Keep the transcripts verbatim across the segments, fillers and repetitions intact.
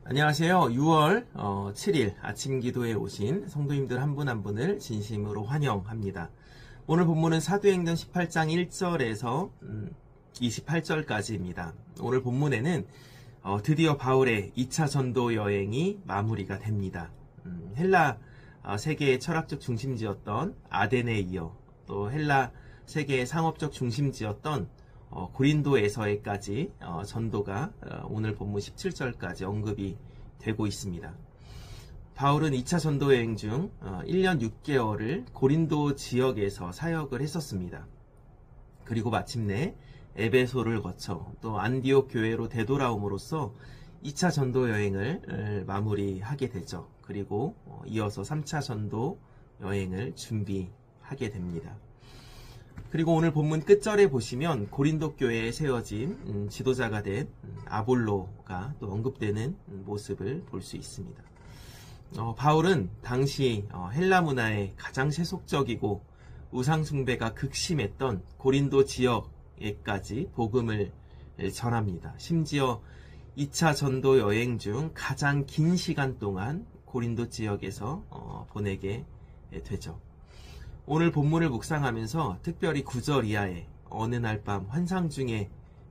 안녕하세요. 유월 어, 칠일 아침 기도에 오신 성도님들 한 분 한 분을 진심으로 환영합니다. 오늘 본문은 사도행전 십팔 장 일 절에서 음, 이십팔 절까지입니다. 오늘 본문에는 어, 드디어 바울의 이 차 전도 여행이 마무리가 됩니다. 음, 헬라 어, 세계의 철학적 중심지였던 아덴에 이어 또 헬라 세계의 상업적 중심지였던 어, 고린도에서에까지 어, 전도가 어, 오늘 본문 십칠 절까지 언급이 되고 있습니다. 바울은 이 차 전도 여행 중 어, 일 년 육 개월을 고린도 지역에서 사역을 했었습니다. 그리고 마침내 에베소를 거쳐 또 안디옥 교회로 되돌아옴으로써 이 차 전도 여행을 마무리하게 되죠. 그리고 어, 이어서 삼 차 전도 여행을 준비하게 됩니다. 그리고 오늘 본문 끝절에 보시면 고린도 교회에 세워진 음, 지도자가 된 음, 아볼로가 또 언급되는 음, 모습을 볼 수 있습니다. 어, 바울은 당시 어, 헬라 문화에 가장 세속적이고 우상숭배가 극심했던 고린도 지역에까지 복음을 전합니다. 심지어 이 차 전도 여행 중 가장 긴 시간 동안 고린도 지역에서 어, 보내게 되죠. 오늘 본문을 묵상하면서 특별히 구 절 이하에 어느 날 밤 환상 중에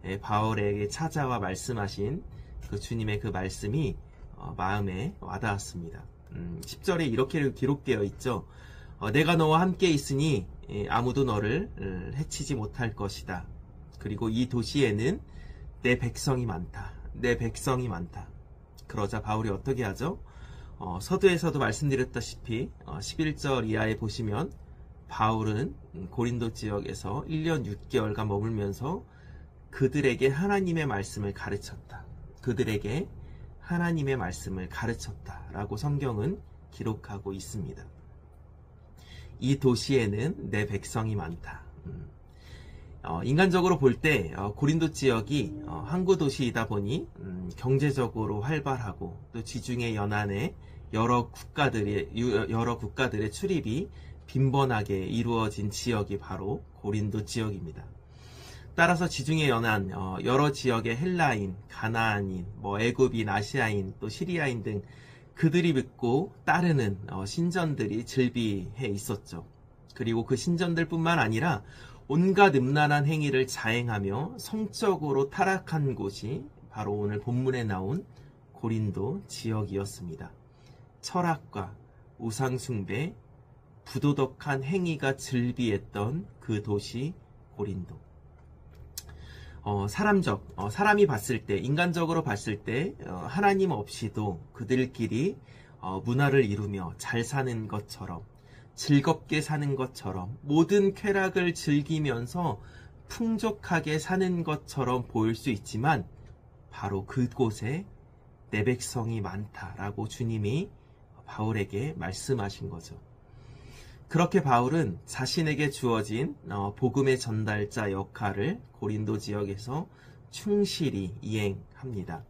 바울에게 찾아와 말씀하신 그 주님의 그 말씀이 마음에 와닿았습니다. 음, 십 절에 이렇게 기록되어 있죠. 어, 내가 너와 함께 있으니 아무도 너를 해치지 못할 것이다. 그리고 이 도시에는 내 백성이 많다. 내 백성이 많다. 그러자 바울이 어떻게 하죠? 어, 서두에서도 말씀드렸다시피 어, 십일 절 이하에 보시면 바울은 고린도 지역에서 일 년 육 개월간 머물면서 그들에게 하나님의 말씀을 가르쳤다. 그들에게 하나님의 말씀을 가르쳤다. 라고 성경은 기록하고 있습니다. 이 도시에는 내 백성이 많다. 음. 어, 인간적으로 볼 때 어, 고린도 지역이 어, 항구 도시이다 보니 음, 경제적으로 활발하고 또 지중해 연안에 여러 국가들의 여러 국가들의 출입이 빈번하게 이루어진 지역이 바로 고린도 지역입니다. 따라서 지중해 연안 여러 지역의 헬라인, 가나안인, 뭐 애굽인, 아시아인, 또 시리아인 등 그들이 믿고 따르는 신전들이 즐비해 있었죠. 그리고 그 신전들뿐만 아니라 온갖 음란한 행위를 자행하며 성적으로 타락한 곳이 바로 오늘 본문에 나온 고린도 지역이었습니다. 철학과 우상숭배, 부도덕한 행위가 즐비했던 그 도시 고린도. 어, 사람적, 어, 사람이 봤을 때, 인간적으로 봤을 때 어, 하나님 없이도 그들끼리 어, 문화를 이루며 잘 사는 것처럼, 즐겁게 사는 것처럼, 모든 쾌락을 즐기면서 풍족하게 사는 것처럼 보일 수 있지만 바로 그곳에 내 백성이 많다라고 주님이 바울에게 말씀하신 거죠. 그렇게 바울은 자신에게 주어진 복음의 전달자 역할을 고린도 지역에서 충실히 이행합니다.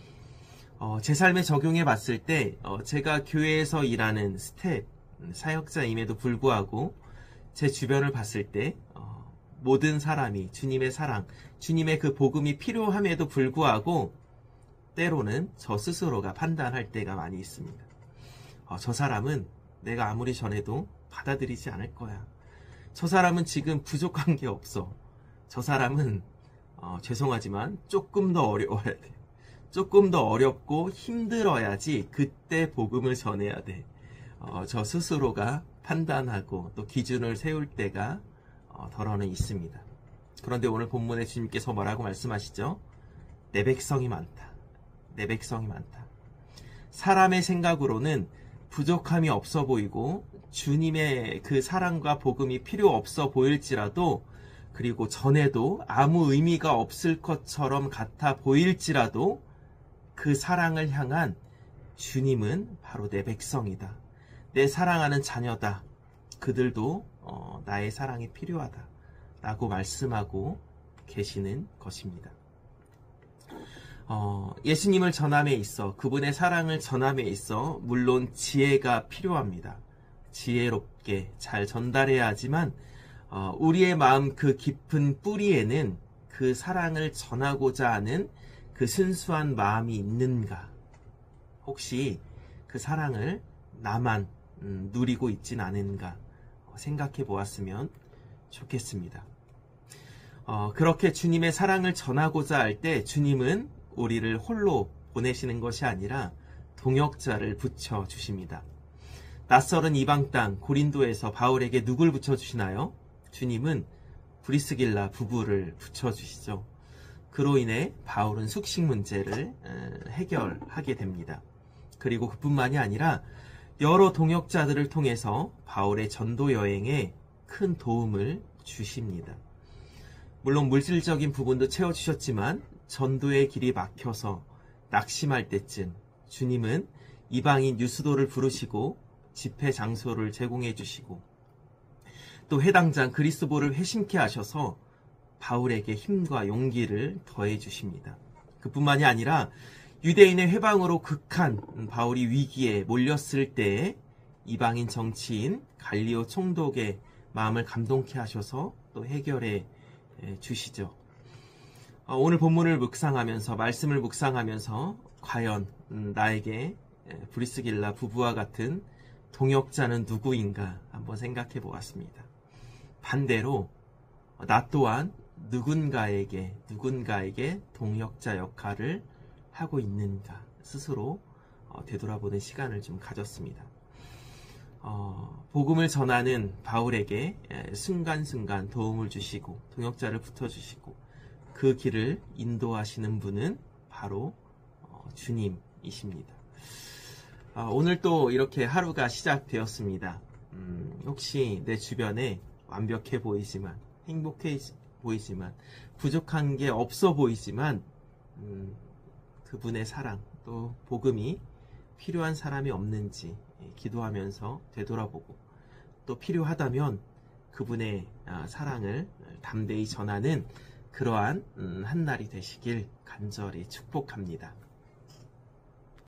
어, 제 삶에 적용해 봤을 때 어, 제가 교회에서 일하는 스텝, 사역자임에도 불구하고 제 주변을 봤을 때 어, 모든 사람이 주님의 사랑, 주님의 그 복음이 필요함에도 불구하고 때로는 저 스스로가 판단할 때가 많이 있습니다. 어, 저 사람은 내가 아무리 전해도 받아들이지 않을 거야. 저 사람은 지금 부족한 게 없어. 저 사람은 어, 죄송하지만 조금 더 어려워야 돼. 조금 더 어렵고 힘들어야지 그때 복음을 전해야 돼. 어, 저 스스로가 판단하고 또 기준을 세울 때가 어, 덜어는 있습니다. 그런데 오늘 본문에 주님께서 뭐라고 말씀하시죠? 내 백성이 많다. 내 백성이 많다. 사람의 생각으로는 부족함이 없어 보이고 주님의 그 사랑과 복음이 필요 없어 보일지라도, 그리고 전에도 아무 의미가 없을 것처럼 같아 보일지라도 그 사랑을 향한 주님은 바로 내 백성이다. 내 사랑하는 자녀다. 그들도 어, 나의 사랑이 필요하다. 라고 말씀하고 계시는 것입니다. 어, 예수님을 전함에 있어, 그분의 사랑을 전함에 있어 물론 지혜가 필요합니다. 지혜롭게 잘 전달해야 하지만 어, 우리의 마음 그 깊은 뿌리에는 그 사랑을 전하고자 하는 그 순수한 마음이 있는가, 혹시 그 사랑을 나만 음, 누리고 있진 않은가 생각해 보았으면 좋겠습니다. 어, 그렇게 주님의 사랑을 전하고자 할 때 주님은 우리를 홀로 보내시는 것이 아니라 동역자를 붙여주십니다. 낯설은 이방 땅 고린도에서 바울에게 누굴 붙여주시나요? 주님은 브리스길라 부부를 붙여주시죠. 그로 인해 바울은 숙식 문제를 해결하게 됩니다. 그리고 그뿐만이 아니라 여러 동역자들을 통해서 바울의 전도 여행에 큰 도움을 주십니다. 물론 물질적인 부분도 채워주셨지만 전도의 길이 막혀서 낙심할 때쯤 주님은 이방인 유스도를 부르시고 집회 장소를 제공해 주시고 또 해당장 그리스도를 회심케 하셔서 바울에게 힘과 용기를 더해 주십니다. 그뿐만이 아니라 유대인의 회방으로 극한 바울이 위기에 몰렸을 때에 이방인 정치인 갈리오 총독의 마음을 감동케 하셔서 또 해결해 주시죠. 오늘 본문을 묵상하면서 말씀을 묵상하면서 과연 나에게 브리스길라 부부와 같은 동역자는 누구인가 한번 생각해 보았습니다. 반대로 나 또한 누군가에게 누군가에게 동역자 역할을 하고 있는가 스스로 되돌아보는 시간을 좀 가졌습니다. 어, 복음을 전하는 바울에게 순간순간 도움을 주시고 동역자를 붙어주시고 그 길을 인도하시는 분은 바로 어, 주님이십니다. 어, 오늘 또 이렇게 하루가 시작되었습니다. 음, 혹시 내 주변에 완벽해 보이지만 행복해 보이지만 부족한 게 없어 보이지만 음, 그분의 사랑 또 복음이 필요한 사람이 없는지 기도하면서 되돌아보고 또 필요하다면 그분의 사랑을 담대히 전하는 그러한 한 날이 되시길 간절히 축복합니다.